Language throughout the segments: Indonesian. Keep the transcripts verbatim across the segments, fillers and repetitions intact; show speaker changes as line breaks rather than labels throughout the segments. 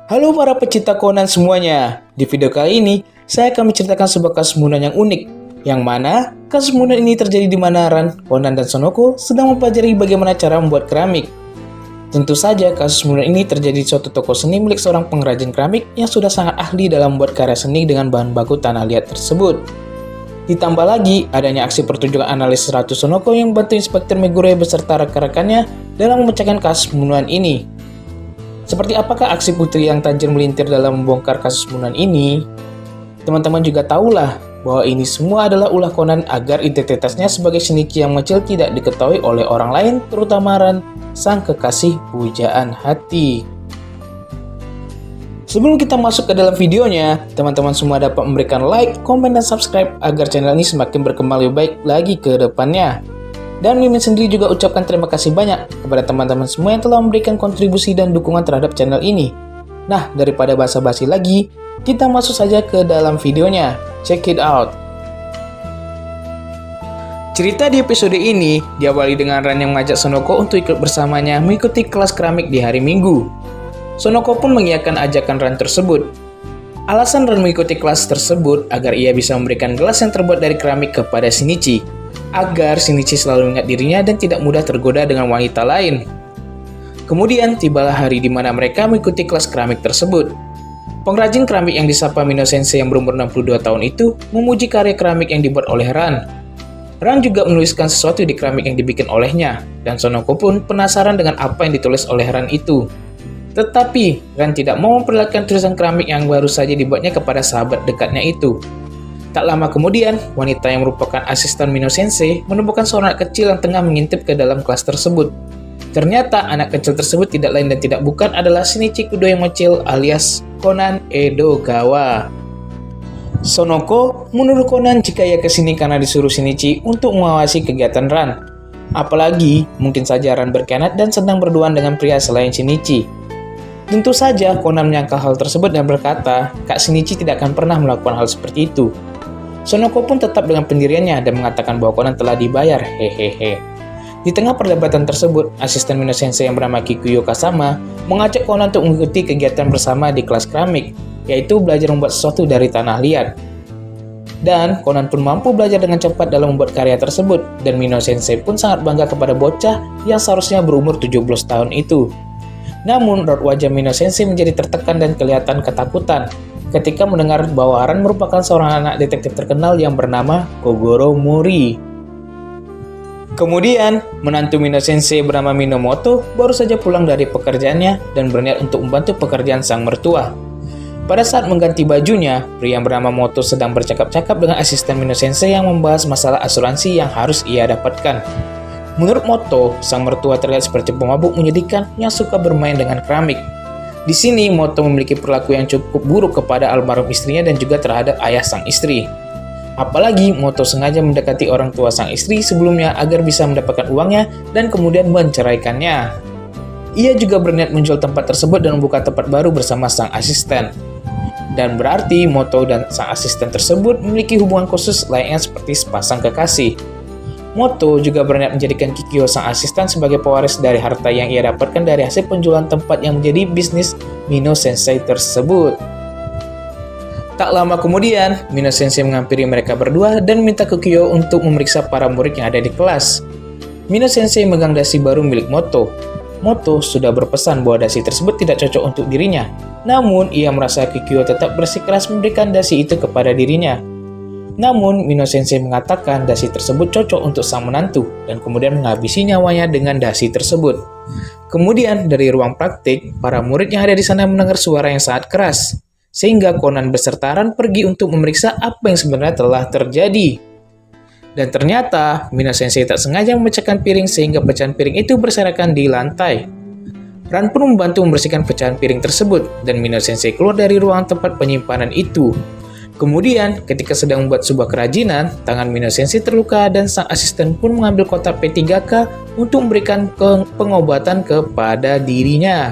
Halo para pecinta Conan semuanya. Di video kali ini, saya akan menceritakan sebuah kasus pembunuhan yang unik. Yang mana, kasus pembunuhan ini terjadi di mana Ran, Conan, dan Sonoko sedang mempelajari bagaimana cara membuat keramik. Tentu saja, kasus pembunuhan ini terjadi di suatu toko seni milik seorang pengrajin keramik yang sudah sangat ahli dalam membuat karya seni dengan bahan baku tanah liat tersebut. Ditambah lagi, adanya aksi pertunjukan analis Ratu Sonoko yang membantu Inspektur Megure beserta rekan-rekannya dalam memecahkan kasus pembunuhan ini. Seperti apakah aksi putri yang tajam melintir dalam membongkar kasus pembunuhan ini? Teman-teman juga tahulah bahwa ini semua adalah ulah Conan agar identitasnya sebagai Shinichi yang mengecil tidak diketahui oleh orang lain, terutama Ran, sang kekasih pujaan hati. Sebelum kita masuk ke dalam videonya, teman-teman semua dapat memberikan like, komen, dan subscribe agar channel ini semakin berkembang lebih baik lagi ke depannya. Dan Mimin sendiri juga ucapkan terima kasih banyak kepada teman-teman semua yang telah memberikan kontribusi dan dukungan terhadap channel ini. Nah, daripada basa-basi lagi, kita masuk saja ke dalam videonya. Check it out! Cerita di episode ini diawali dengan Ran yang mengajak Sonoko untuk ikut bersamanya mengikuti kelas keramik di hari Minggu. Sonoko pun mengiyakan ajakan Ran tersebut. Alasan Ran mengikuti kelas tersebut agar ia bisa memberikan gelas yang terbuat dari keramik kepada Shinichi, agar Shinichi selalu ingat dirinya dan tidak mudah tergoda dengan wanita lain. Kemudian tibalah hari di mana mereka mengikuti kelas keramik tersebut. Pengrajin keramik yang disapa Mino Sensei yang berumur enam puluh dua tahun itu memuji karya keramik yang dibuat oleh Ran. Ran juga menuliskan sesuatu di keramik yang dibikin olehnya, dan Sonoko pun penasaran dengan apa yang ditulis oleh Ran itu. Tetapi Ran tidak mau memperlihatkan tulisan keramik yang baru saja dibuatnya kepada sahabat dekatnya itu. Tak lama kemudian, wanita yang merupakan asisten Mino Sensei menemukan seorang anak kecil yang tengah mengintip ke dalam kelas tersebut. Ternyata anak kecil tersebut tidak lain dan tidak bukan adalah Shinichi Kudo yang mengecil alias Conan Edogawa. Sonoko menuduh Conan jika ia kesini karena disuruh Shinichi untuk mengawasi kegiatan Ran. Apalagi, mungkin saja Ran berkhianat dan sedang berduaan dengan pria selain Shinichi. Tentu saja Conan menyangkal hal tersebut dan berkata, Kak Shinichi tidak akan pernah melakukan hal seperti itu. Sonoko pun tetap dengan pendiriannya dan mengatakan bahwa Conan telah dibayar, hehehe. Di tengah perdebatan tersebut, asisten Mino Sensei yang bernama Kikuyo Kasama mengajak Conan untuk mengikuti kegiatan bersama di kelas keramik, yaitu belajar membuat sesuatu dari tanah liat. Dan Conan pun mampu belajar dengan cepat dalam membuat karya tersebut, dan Mino Sensei pun sangat bangga kepada bocah yang seharusnya berumur tujuh belas tahun itu. Namun, raut wajah Mino Sensei menjadi tertekan dan kelihatan ketakutan ketika mendengar bahwa Ran merupakan seorang anak detektif terkenal yang bernama Kogoro Mori. Kemudian, menantu Mino Sensei bernama Minamoto baru saja pulang dari pekerjaannya dan berniat untuk membantu pekerjaan sang mertua. Pada saat mengganti bajunya, pria yang bernama Moto sedang bercakap-cakap dengan asisten Mino Sensei yang membahas masalah asuransi yang harus ia dapatkan. Menurut Moto, sang mertua terlihat seperti pemabuk menyedihkan yang suka bermain dengan keramik. Di sini, Moto memiliki perilaku yang cukup buruk kepada almarhum istrinya dan juga terhadap ayah sang istri. Apalagi, Moto sengaja mendekati orang tua sang istri sebelumnya agar bisa mendapatkan uangnya dan kemudian menceraikannya. Ia juga berniat menjual tempat tersebut dan membuka tempat baru bersama sang asisten. Dan berarti, Moto dan sang asisten tersebut memiliki hubungan khusus layaknya seperti sepasang kekasih. Moto juga berniat menjadikan Kikyo sang asisten sebagai pewaris dari harta yang ia dapatkan dari hasil penjualan tempat yang menjadi bisnis Mino Sensei tersebut. Tak lama kemudian, Mino Sensei menghampiri mereka berdua dan minta Kikyo untuk memeriksa para murid yang ada di kelas. Mino Sensei memegang dasi baru milik Moto. Moto sudah berpesan bahwa dasi tersebut tidak cocok untuk dirinya. Namun, ia merasa Kikyo tetap bersikeras memberikan dasi itu kepada dirinya. Namun, Mino Sensei mengatakan dasi tersebut cocok untuk sang menantu dan kemudian menghabisi nyawanya dengan dasi tersebut. Kemudian, dari ruang praktik, para murid yang ada di sana mendengar suara yang sangat keras, sehingga Conan beserta Ran pergi untuk memeriksa apa yang sebenarnya telah terjadi. Dan ternyata, Mino Sensei tak sengaja memecahkan piring sehingga pecahan piring itu berserakan di lantai. Ran pun membantu membersihkan pecahan piring tersebut, dan Mino Sensei keluar dari ruang tempat penyimpanan itu. Kemudian, ketika sedang membuat sebuah kerajinan, tangan Mino Sensei terluka dan sang asisten pun mengambil kotak P tiga K untuk memberikan ke pengobatan kepada dirinya.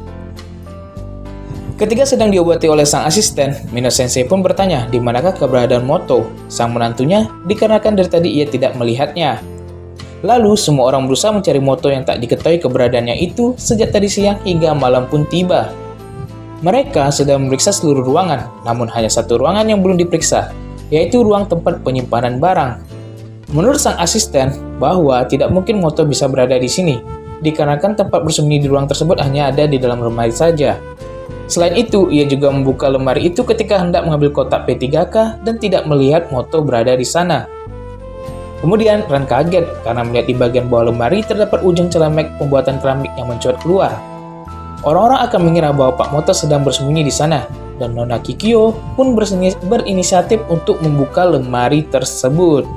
Ketika sedang diobati oleh sang asisten, Mino Sensei pun bertanya di manakah keberadaan Moto, sang menantunya, dikarenakan dari tadi ia tidak melihatnya. Lalu, semua orang berusaha mencari Moto yang tak diketahui keberadaannya itu sejak tadi siang hingga malam pun tiba. Mereka sedang memeriksa seluruh ruangan, namun hanya satu ruangan yang belum diperiksa, yaitu ruang tempat penyimpanan barang. Menurut sang asisten, bahwa tidak mungkin Moto bisa berada di sini, dikarenakan tempat bersembunyi di ruang tersebut hanya ada di dalam lemari saja. Selain itu, ia juga membuka lemari itu ketika hendak mengambil kotak P tiga K dan tidak melihat Moto berada di sana. Kemudian, Ran kaget karena melihat di bagian bawah lemari terdapat ujung celemek pembuatan keramik yang mencuat keluar. Orang-orang akan mengira bahwa Pak Moto sedang bersembunyi di sana, dan Nona Kikyo pun berinisiatif untuk membuka lemari tersebut.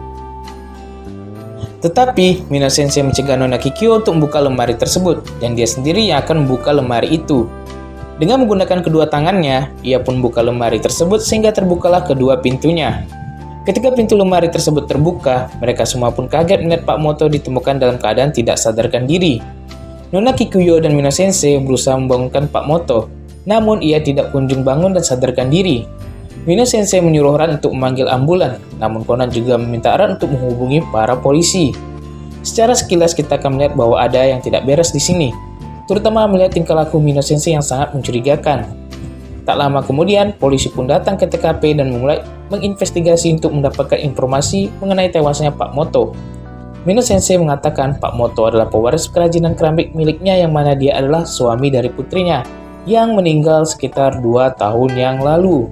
Tetapi, Mino Sensei mencegah Nona Kikyo untuk membuka lemari tersebut, dan dia sendiri yang akan membuka lemari itu. Dengan menggunakan kedua tangannya, ia pun membuka lemari tersebut sehingga terbukalah kedua pintunya. Ketika pintu lemari tersebut terbuka, mereka semua pun kaget melihat Pak Moto ditemukan dalam keadaan tidak sadarkan diri. Nona Kikuyo dan Mino Sensei berusaha membangunkan Pak Moto, namun ia tidak kunjung bangun dan sadarkan diri. Mino Sensei menyuruh Ran untuk memanggil ambulan, namun Conan juga meminta Ran untuk menghubungi para polisi. Secara sekilas kita akan melihat bahwa ada yang tidak beres di sini, terutama melihat tingkah laku Mino Sensei yang sangat mencurigakan. Tak lama kemudian, polisi pun datang ke T K P dan memulai menginvestigasi untuk mendapatkan informasi mengenai tewasnya Pak Moto. Mino Sensei mengatakan Pak Moto adalah pewaris kerajinan keramik miliknya yang mana dia adalah suami dari putrinya, yang meninggal sekitar dua tahun yang lalu.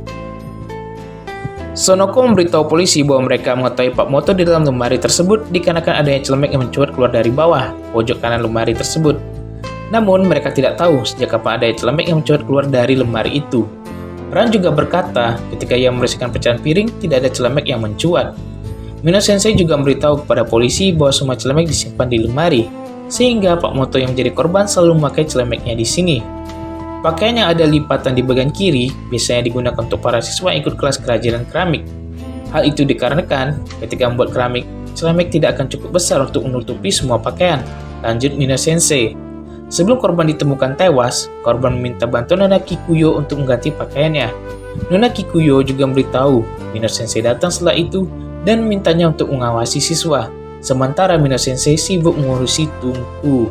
Sonoko memberitahu polisi bahwa mereka mengetahui Pak Moto di dalam lemari tersebut dikarenakan adanya celemek yang mencuat keluar dari bawah, pojok kanan lemari tersebut. Namun, mereka tidak tahu sejak kapan ada celemek yang mencuat keluar dari lemari itu. Ran juga berkata, ketika ia membersihkan pecahan piring, tidak ada celemek yang mencuat. Mino Sensei juga memberitahu kepada polisi bahwa semua celemek disimpan di lemari, sehingga Pak Moto yang menjadi korban selalu memakai celemeknya di sini. Pakaian yang ada lipatan di bagian kiri biasanya digunakan untuk para siswa yang ikut kelas kerajinan keramik. Hal itu dikarenakan, ketika membuat keramik, celemek tidak akan cukup besar untuk menutupi semua pakaian. Lanjut Mino Sensei. Sebelum korban ditemukan tewas, korban meminta bantuan Nona Kikuyo untuk mengganti pakaiannya. Nona Kikuyo juga memberitahu Mino Sensei datang setelah itu dan memintanya untuk mengawasi siswa, sementara Mino Sensei sibuk mengurusi tungku.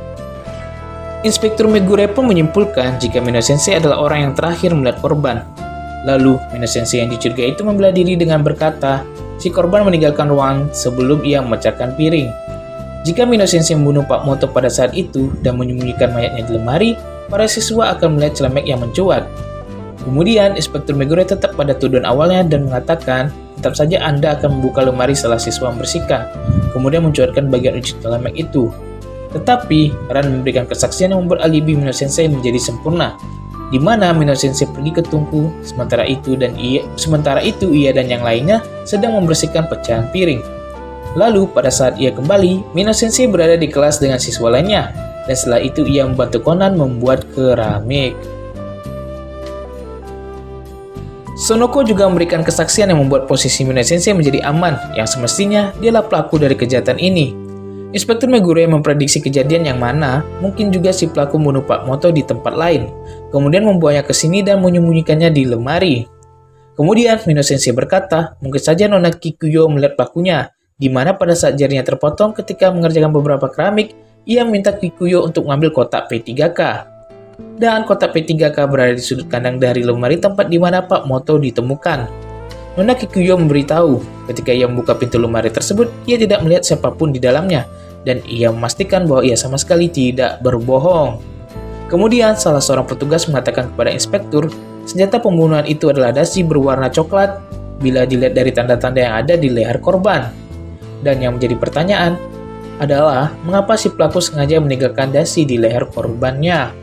Inspektur Megure pun menyimpulkan jika Mino Sensei adalah orang yang terakhir melihat korban. Lalu, Mino Sensei yang dicurigai itu membela diri dengan berkata, si korban meninggalkan ruang sebelum ia memecahkan piring. Jika Mino Sensei membunuh Pak Moto pada saat itu dan menyembunyikan mayatnya di lemari, para siswa akan melihat celemek yang mencuat. Kemudian, Inspektur Megure tetap pada tuduhan awalnya dan mengatakan, tetap saja Anda akan membuka lemari setelah siswa membersihkan, kemudian mencuatkan bagian ujung celemek itu. Tetapi, Ran memberikan kesaksian yang membuat alibi Mino Sensei menjadi sempurna, di mana Mino Sensei pergi ke tungku, sementara itu dan ia, sementara itu ia dan yang lainnya sedang membersihkan pecahan piring. Lalu, pada saat ia kembali, Mino Sensei berada di kelas dengan siswa lainnya, dan setelah itu ia membantu Conan membuat keramik. Sonoko juga memberikan kesaksian yang membuat posisi Mino Sensei menjadi aman, yang semestinya dialah pelaku dari kejahatan ini. Inspektur Megure memprediksi kejadian yang mana mungkin juga si pelaku membunuh Pak Moto di tempat lain, kemudian membawanya ke sini dan menyembunyikannya di lemari. Kemudian Mino Sensei berkata, mungkin saja Nona Kikuyo melihat pelakunya, di mana pada saat jarinya terpotong ketika mengerjakan beberapa keramik, ia meminta Kikuyo untuk mengambil kotak P tiga K. Dan kotak P tiga K berada di sudut kanan dari lemari tempat di mana Pak Moto ditemukan. Nona Kikuyo memberitahu, ketika ia membuka pintu lemari tersebut, ia tidak melihat siapapun di dalamnya, dan ia memastikan bahwa ia sama sekali tidak berbohong. Kemudian, salah seorang petugas mengatakan kepada inspektur, senjata pembunuhan itu adalah dasi berwarna coklat, bila dilihat dari tanda-tanda yang ada di leher korban. Dan yang menjadi pertanyaan adalah, mengapa si pelaku sengaja meninggalkan dasi di leher korbannya?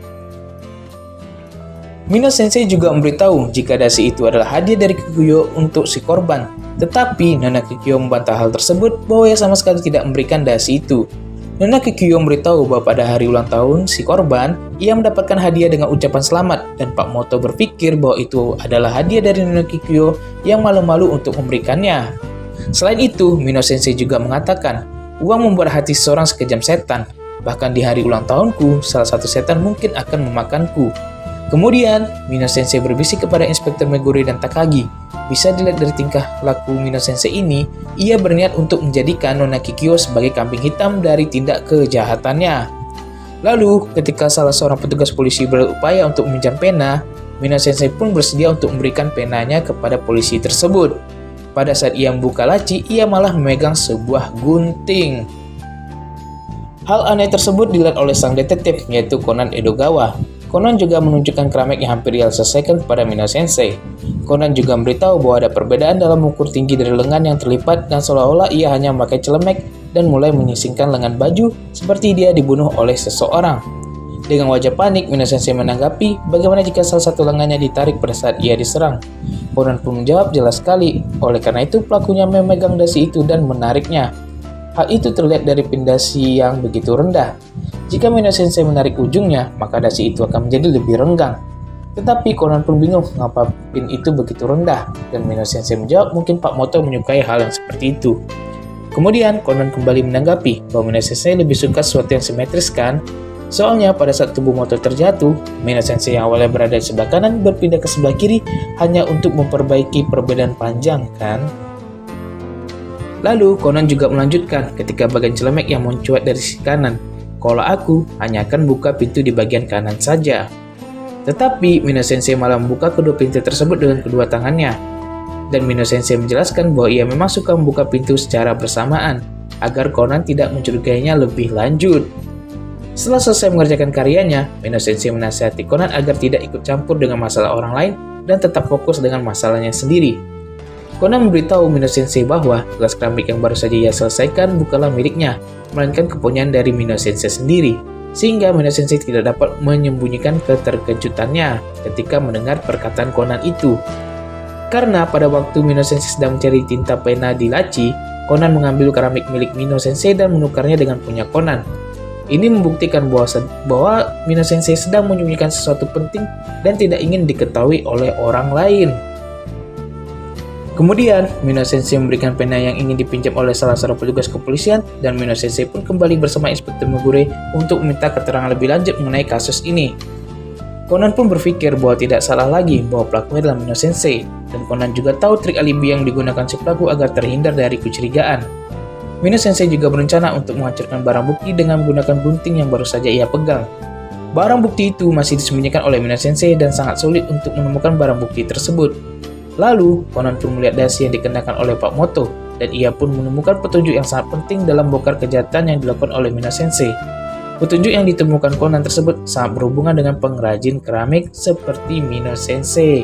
Mino Sensei juga memberitahu jika dasi itu adalah hadiah dari Kikuyo untuk si korban. Tetapi, Nona Kikuyo membantah hal tersebut bahwa ia sama sekali tidak memberikan dasi itu. Nona Kikuyo memberitahu bahwa pada hari ulang tahun si korban, ia mendapatkan hadiah dengan ucapan selamat, dan Pak Moto berpikir bahwa itu adalah hadiah dari Nona Kikuyo yang malu-malu untuk memberikannya. Selain itu, Mino Sensei juga mengatakan, uang membuat hati seorang sekejam setan. Bahkan di hari ulang tahunku, salah satu setan mungkin akan memakanku. Kemudian, Mino Sensei berbisik kepada Inspektur Megure dan Takagi. Bisa dilihat dari tingkah laku Mino Sensei ini, ia berniat untuk menjadikan Nona Kikuyo sebagai kambing hitam dari tindak kejahatannya. Lalu, ketika salah seorang petugas polisi berupaya untuk meminjam pena, Mino Sensei pun bersedia untuk memberikan penanya kepada polisi tersebut. Pada saat ia membuka laci, ia malah memegang sebuah gunting. Hal aneh tersebut dilihat oleh sang detektif, yaitu Conan Edogawa. Conan juga menunjukkan keramik yang hampir ia selesaikan kepada Mino Sensei. Conan juga memberitahu bahwa ada perbedaan dalam ukur tinggi dari lengan yang terlipat dan seolah-olah ia hanya memakai celemek dan mulai menyisingkan lengan baju seperti dia dibunuh oleh seseorang. Dengan wajah panik, Mino Sensei menanggapi bagaimana jika salah satu lengannya ditarik pada saat ia diserang. Conan pun menjawab jelas sekali, oleh karena itu pelakunya memegang dasi itu dan menariknya. Hal itu terlihat dari pin dasi yang begitu rendah. Jika Mino Sensei menarik ujungnya, maka dasi itu akan menjadi lebih renggang. Tetapi Conan pun bingung mengapa pin itu begitu rendah, dan Mino Sensei menjawab mungkin Pak Moto menyukai hal yang seperti itu. Kemudian Conan kembali menanggapi bahwa Mino Sensei lebih suka sesuatu yang simetris kan? Soalnya pada saat tubuh Moto terjatuh, Mino Sensei yang awalnya berada di sebelah kanan berpindah ke sebelah kiri hanya untuk memperbaiki perbedaan panjang kan? Lalu Conan juga melanjutkan ketika bagian celemek yang mencuat dari sisi kanan. Kalau aku hanya akan buka pintu di bagian kanan saja. Tetapi Mino Sensei malah membuka kedua pintu tersebut dengan kedua tangannya. Dan Mino Sensei menjelaskan bahwa ia memang suka membuka pintu secara bersamaan agar Conan tidak mencurigainya lebih lanjut. Setelah selesai mengerjakan karyanya, Mino Sensei menasihati Conan agar tidak ikut campur dengan masalah orang lain dan tetap fokus dengan masalahnya sendiri. Conan memberitahu Mino Sensei bahwa gelas keramik yang baru saja ia selesaikan bukanlah miliknya, melainkan kepunyaan dari Mino Sensei sendiri, sehingga Mino Sensei tidak dapat menyembunyikan keterkejutannya ketika mendengar perkataan Conan itu. Karena pada waktu Mino Sensei sedang mencari tinta pena di laci, Conan mengambil keramik milik Mino Sensei dan menukarnya dengan punya Conan. Ini membuktikan bahwa, bahwa Mino Sensei sedang menyembunyikan sesuatu penting dan tidak ingin diketahui oleh orang lain. Kemudian, Mino Sensei memberikan pena yang ingin dipinjam oleh salah seorang petugas kepolisian dan Mino Sensei pun kembali bersama Inspektur Megure untuk meminta keterangan lebih lanjut mengenai kasus ini. Conan pun berpikir bahwa tidak salah lagi bahwa pelakunya adalah Mino Sensei, dan Conan juga tahu trik alibi yang digunakan si pelaku agar terhindar dari kecurigaan. Mino Sensei juga berencana untuk menghancurkan barang bukti dengan menggunakan gunting yang baru saja ia pegang. Barang bukti itu masih disembunyikan oleh Mino Sensei dan sangat sulit untuk menemukan barang bukti tersebut. Lalu, Conan pun melihat dasi yang dikenakan oleh Pak Moto, dan ia pun menemukan petunjuk yang sangat penting dalam bongkar kejahatan yang dilakukan oleh Mino Sensei. Petunjuk yang ditemukan Conan tersebut sangat berhubungan dengan pengrajin keramik seperti Mino Sensei.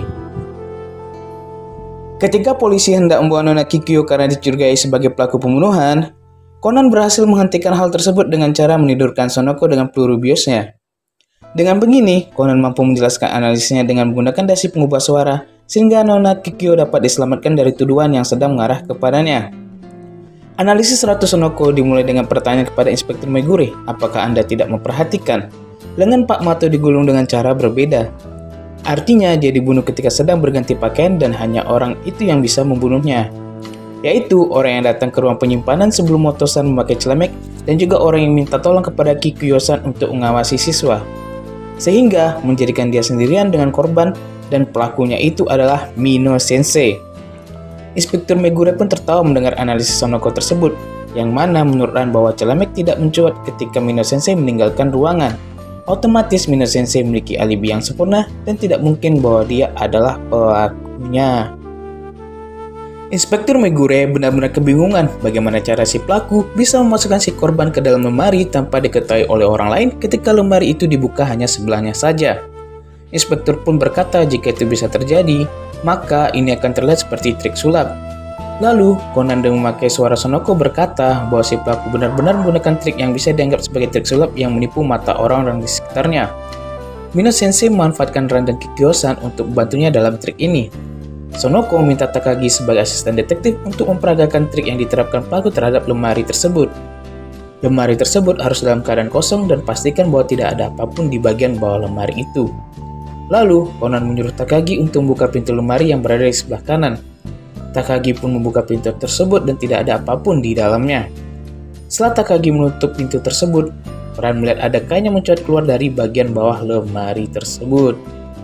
Ketika polisi hendak membawa Nona Kikyo karena dicurigai sebagai pelaku pembunuhan, Conan berhasil menghentikan hal tersebut dengan cara menidurkan Sonoko dengan peluru biosnya. Dengan begini, Conan mampu menjelaskan analisisnya dengan menggunakan dasi pengubah suara, sehingga Nona Kikyo dapat diselamatkan dari tuduhan yang sedang mengarah kepadanya. Analisis Ratu Sonoko dimulai dengan pertanyaan kepada Inspektur Megure, apakah Anda tidak memperhatikan? Lengan Pak Moto digulung dengan cara berbeda. Artinya dia dibunuh ketika sedang berganti pakaian dan hanya orang itu yang bisa membunuhnya. Yaitu orang yang datang ke ruang penyimpanan sebelum Moto-san memakai celemek dan juga orang yang minta tolong kepada Kikyo-san untuk mengawasi siswa. Sehingga menjadikan dia sendirian dengan korban dan pelakunya itu adalah Mino Sensei. Inspektur Megure pun tertawa mendengar analisis Sonoko tersebut, yang mana menurutkan bahwa celemek tidak mencuat ketika Mino Sensei meninggalkan ruangan. Otomatis Mino Sensei memiliki alibi yang sempurna dan tidak mungkin bahwa dia adalah pelakunya. Inspektur Megure benar-benar kebingungan bagaimana cara si pelaku bisa memasukkan si korban ke dalam lemari tanpa diketahui oleh orang lain ketika lemari itu dibuka hanya sebelahnya saja. Inspektur pun berkata jika itu bisa terjadi, maka ini akan terlihat seperti trik sulap. Lalu, Conan dengan memakai suara Sonoko berkata bahwa si pelaku benar-benar menggunakan trik yang bisa dianggap sebagai trik sulap yang menipu mata orang-orang di sekitarnya. Mino Sensei memanfaatkan Ran dan Kikyo-san untuk membantunya dalam trik ini. Sonoko meminta Takagi sebagai asisten detektif untuk memperagakan trik yang diterapkan pelaku terhadap lemari tersebut. Lemari tersebut harus dalam keadaan kosong dan pastikan bahwa tidak ada apapun di bagian bawah lemari itu. Lalu, Conan menyuruh Takagi untuk membuka pintu lemari yang berada di sebelah kanan. Takagi pun membuka pintu tersebut dan tidak ada apapun di dalamnya. Setelah Takagi menutup pintu tersebut, Ran melihat ada kain yang mencuat keluar dari bagian bawah lemari tersebut.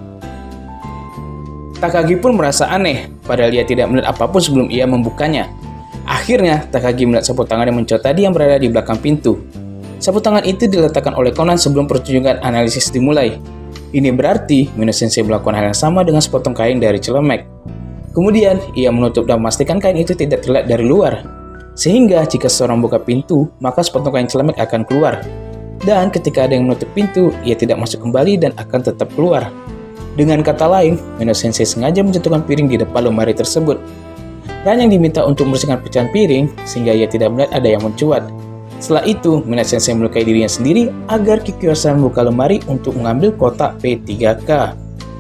Takagi pun merasa aneh, padahal ia tidak melihat apapun sebelum ia membukanya. Akhirnya, Takagi melihat sapu tangan yang mencuat tadi yang berada di belakang pintu. Sapu tangan itu diletakkan oleh Conan sebelum pertunjukan analisis dimulai. Ini berarti Mino Sensei melakukan hal yang sama dengan sepotong kain dari celemek. Kemudian, ia menutup dan memastikan kain itu tidak terlihat dari luar. Sehingga jika seseorang buka pintu, maka sepotong kain celemek akan keluar. Dan ketika ada yang menutup pintu, ia tidak masuk kembali dan akan tetap keluar. Dengan kata lain, Mino Sensei sengaja menjatuhkan piring di depan lemari tersebut. Dan yang diminta untuk membersihkan pecahan piring, sehingga ia tidak melihat ada yang mencuat. Setelah itu, Mino Sensei melukai dirinya sendiri agar Kikyo-san membuka lemari untuk mengambil kotak P tiga K.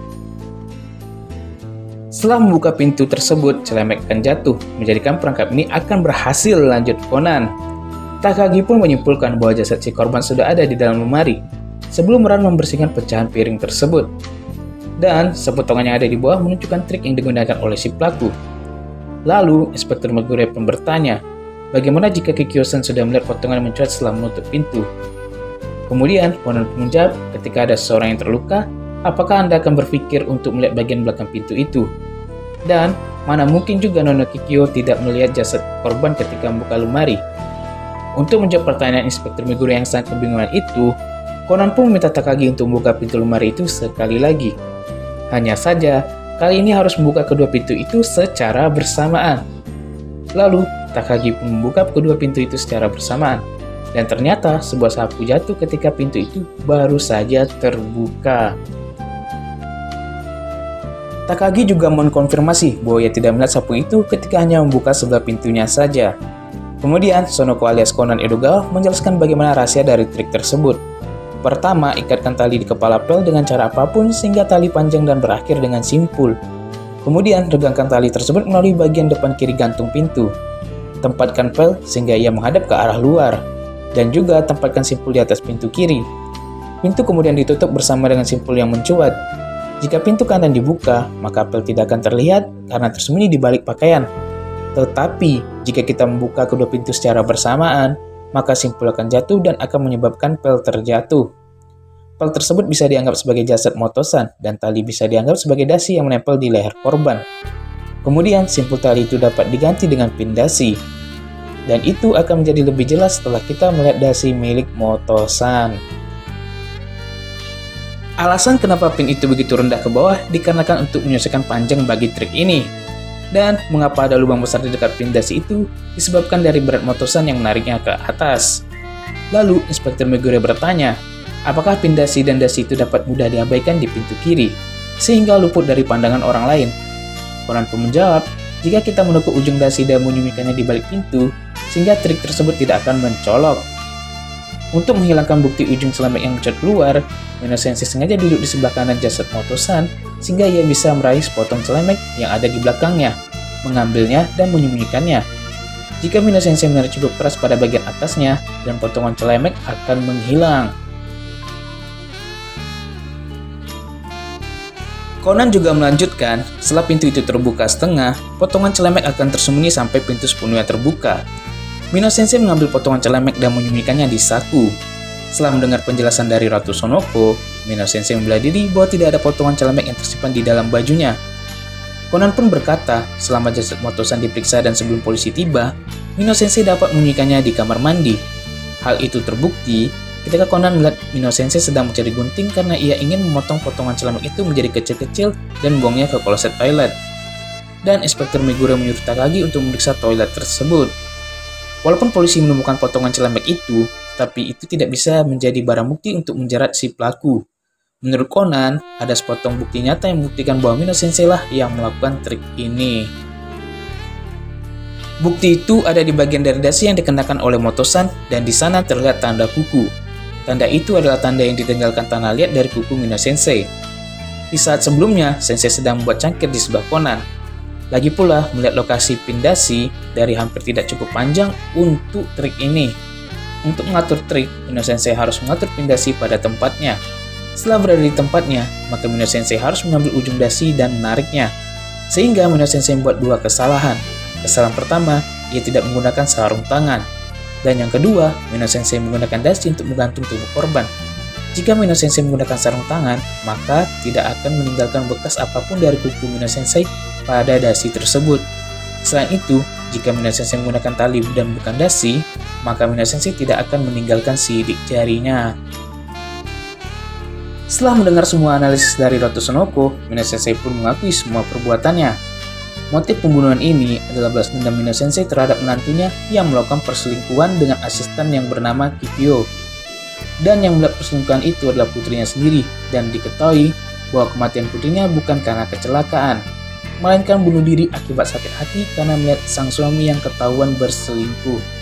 Setelah membuka pintu tersebut, celemek akan jatuh, menjadikan perangkap ini akan berhasil, lanjut Conan. Takagi pun menyimpulkan bahwa jasad si korban sudah ada di dalam lemari, sebelum Ran membersihkan pecahan piring tersebut. Dan sepotongan yang ada di bawah menunjukkan trik yang digunakan oleh si pelaku. Lalu, Inspektur Megure pun bertanya, bagaimana jika Kikyo-san sudah melihat potongan mencuat setelah menutup pintu? Kemudian, Conan menjawab, ketika ada seseorang yang terluka, apakah Anda akan berpikir untuk melihat bagian belakang pintu itu? Dan, mana mungkin juga Nona Kikyo tidak melihat jasad korban ketika membuka lemari? Untuk menjawab pertanyaan Inspektur Megure yang sangat kebingungan itu, Conan pun meminta Takagi untuk membuka pintu lemari itu sekali lagi. Hanya saja, kali ini harus membuka kedua pintu itu secara bersamaan. Lalu, Takagi pun membuka kedua pintu itu secara bersamaan. Dan ternyata sebuah sapu jatuh ketika pintu itu baru saja terbuka. Takagi juga mengkonfirmasi bahwa ia tidak melihat sapu itu ketika hanya membuka sebelah pintunya saja. Kemudian, Sonoko alias Conan Edogawa menjelaskan bagaimana rahasia dari trik tersebut. Pertama, ikatkan tali di kepala pel dengan cara apapun sehingga tali panjang dan berakhir dengan simpul. Kemudian, regangkan tali tersebut melalui bagian depan kiri gantung pintu. Tempatkan pel sehingga ia menghadap ke arah luar. Dan juga tempatkan simpul di atas pintu kiri. Pintu kemudian ditutup bersama dengan simpul yang mencuat. Jika pintu kanan dibuka, maka pel tidak akan terlihat karena tersembunyi di balik pakaian. Tetapi, jika kita membuka kedua pintu secara bersamaan, maka simpul akan jatuh dan akan menyebabkan pel terjatuh. Pel tersebut bisa dianggap sebagai jasad Moto-san, dan tali bisa dianggap sebagai dasi yang menempel di leher korban. Kemudian, simpul tali itu dapat diganti dengan pin dasi. Dan itu akan menjadi lebih jelas setelah kita melihat dasi milik Moto-san. Alasan kenapa pin itu begitu rendah ke bawah dikarenakan untuk menyesuaikan panjang bagi trik ini. Dan mengapa ada lubang besar di dekat pin dasi itu disebabkan dari berat Moto-san yang menariknya ke atas. Lalu, Inspektur Megure bertanya, apakah pin dasi dan dasi itu dapat mudah diabaikan di pintu kiri, sehingga luput dari pandangan orang lain? Conan pun menjawab, jika kita menekuk ujung dasi dan menyembunyikannya di balik pintu, sehingga trik tersebut tidak akan mencolok. Untuk menghilangkan bukti ujung celemek yang mencuat keluar, Mino Sensei sengaja duduk di sebelah kanan jasad Moto-san, sehingga ia bisa meraih sepotong celemek yang ada di belakangnya, mengambilnya dan menyembunyikannya. Jika Mino Sensei menarik cukup keras pada bagian atasnya, dan potongan celemek akan menghilang. Conan juga melanjutkan, setelah pintu itu terbuka setengah, potongan celemek akan tersembunyi sampai pintu sepenuhnya terbuka. Mino Sensei mengambil potongan celemek dan menyembunyikannya di saku. Setelah mendengar penjelasan dari Ratu Sonoko, Mino Sensei membela diri bahwa tidak ada potongan celemek yang tersimpan di dalam bajunya. Conan pun berkata, selama jasad Moto-san diperiksa dan sebelum polisi tiba, Mino Sensei dapat menyembunyikannya di kamar mandi. Hal itu terbukti ketika Conan melihat Mino Sensei sedang mencari gunting karena ia ingin memotong potongan celemek itu menjadi kecil-kecil dan membuangnya ke kloset toilet. Dan Inspektur Megure menyuruh Takagi untuk memeriksa toilet tersebut. Walaupun polisi menemukan potongan celemek itu, tapi itu tidak bisa menjadi barang bukti untuk menjerat si pelaku. Menurut Conan, ada sepotong bukti nyata yang membuktikan bahwa Mino Sensei lah yang melakukan trik ini. Bukti itu ada di bagian dari dasi yang dikenakan oleh Moto-san, dan di sana terlihat tanda kuku. Tanda itu adalah tanda yang ditinggalkan tanah liat dari kuku Mino Sensei. Di saat sebelumnya, Sensei sedang membuat cangkir di sebelah Conan. Lagi pula, melihat lokasi pin dasi dari hampir tidak cukup panjang untuk trik ini. Untuk mengatur trik, Mino Sensei harus mengatur pin dasi pada tempatnya. Setelah berada di tempatnya, maka Mino Sensei harus mengambil ujung dasi dan menariknya. Sehingga Mino Sensei membuat dua kesalahan. Kesalahan pertama, ia tidak menggunakan sarung tangan. Dan yang kedua, Mino Sensei menggunakan dasi untuk menggantung tubuh korban. Jika Mino Sensei menggunakan sarung tangan, maka tidak akan meninggalkan bekas apapun dari kuku Mino Sensei pada dasi tersebut. Selain itu, jika Mino Sensei menggunakan tali dan bukan dasi, maka Mino Sensei tidak akan meninggalkan sidik jarinya. Setelah mendengar semua analisis dari Ratu Sonoko, Mino Sensei pun mengakui semua perbuatannya. Motif pembunuhan ini adalah balas dendam Mino Sensei terhadap menantunya yang melakukan perselingkuhan dengan asisten yang bernama Kikyo. Dan yang melihat perselingkuhan itu adalah putrinya sendiri, dan diketahui bahwa kematian putrinya bukan karena kecelakaan, melainkan bunuh diri akibat sakit hati karena melihat sang suami yang ketahuan berselingkuh.